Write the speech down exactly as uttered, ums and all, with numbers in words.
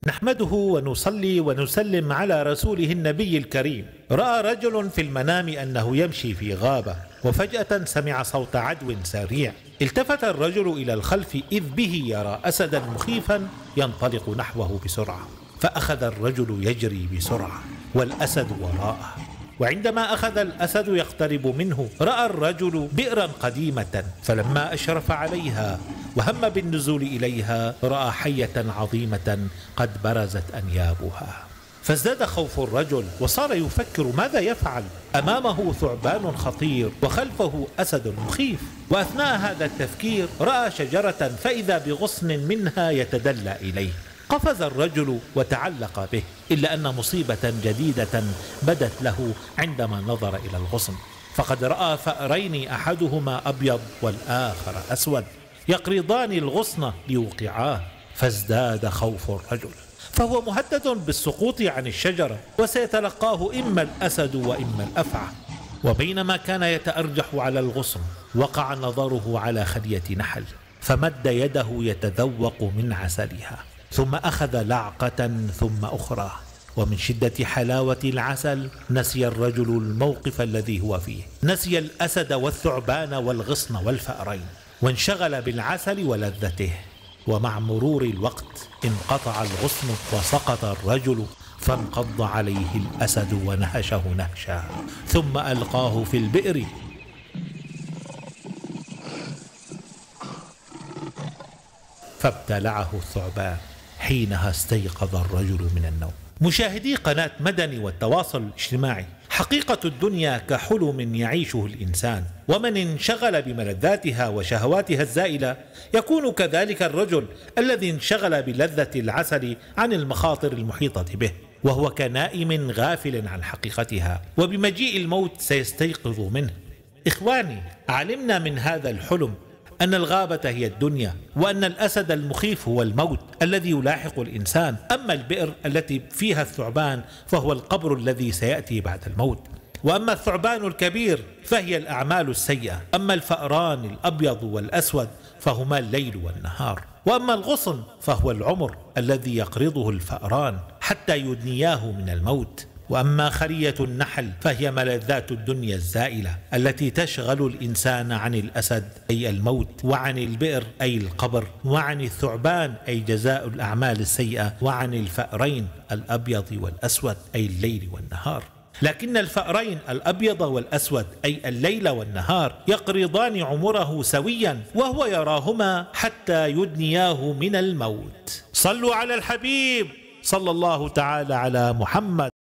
نحمده ونصلي ونسلم على رسوله النبي الكريم. رأى رجل في المنام أنه يمشي في غابة، وفجأة سمع صوت عدو سريع. التفت الرجل إلى الخلف إذ به يرى أسدا مخيفا ينطلق نحوه بسرعة، فأخذ الرجل يجري بسرعة والأسد وراءه. وعندما أخذ الأسد يقترب منه رأى الرجل بئرا قديمة، فلما أشرف عليها وهم بالنزول إليها رأى حية عظيمة قد برزت أنيابها، فازداد خوف الرجل وصار يفكر ماذا يفعل. أمامه ثعبان خطير وخلفه أسد مخيف، وأثناء هذا التفكير رأى شجرة فإذا بغصن منها يتدلى إليه. قفز الرجل وتعلق به، إلا أن مصيبة جديدة بدت له عندما نظر إلى الغصن، فقد رأى فأرين أحدهما أبيض والآخر أسود يقرضان الغصن ليوقعاه، فازداد خوف الرجل، فهو مهدد بالسقوط عن الشجرة وسيتلقاه إما الأسد وإما الأفعى. وبينما كان يتأرجح على الغصن وقع نظره على خلية نحل، فمد يده يتذوق من عسلها، ثم أخذ لعقة ثم أخرى، ومن شدة حلاوة العسل نسي الرجل الموقف الذي هو فيه، نسي الأسد والثعبان والغصن والفأرين، وانشغل بالعسل ولذته. ومع مرور الوقت انقطع الغصن وسقط الرجل، فانقض عليه الأسد ونهشه نهشا، ثم ألقاه في البئر فابتلعه الثعبان. حينها استيقظ الرجل من النوم. مشاهدي قناة مدني والتواصل الاجتماعي، حقيقة الدنيا كحلم يعيشه الإنسان، ومن انشغل بملذاتها وشهواتها الزائلة يكون كذلك الرجل الذي انشغل بلذة العسل عن المخاطر المحيطة به، وهو كنائم غافل عن حقيقتها، وبمجيء الموت سيستيقظ منه. إخواني، علمنا من هذا الحلم أن الغابة هي الدنيا، وأن الأسد المخيف هو الموت الذي يلاحق الإنسان، أما البئر التي فيها الثعبان فهو القبر الذي سيأتي بعد الموت، وأما الثعبان الكبير فهي الأعمال السيئة، أما الفأران الأبيض والأسود فهما الليل والنهار، وأما الغصن فهو العمر الذي يقرضه الفأران حتى يدنياه من الموت، وأما خلية النحل فهي ملذات الدنيا الزائلة التي تشغل الإنسان عن الأسد أي الموت، وعن البئر أي القبر، وعن الثعبان أي جزاء الأعمال السيئة، وعن الفأرين الأبيض والأسود أي الليل والنهار. لكن الفأرين الأبيض والأسود أي الليل والنهار يقرضان عمره سويا، وهو يراهما حتى يدنياه من الموت. صلوا على الحبيب صلى الله تعالى على محمد.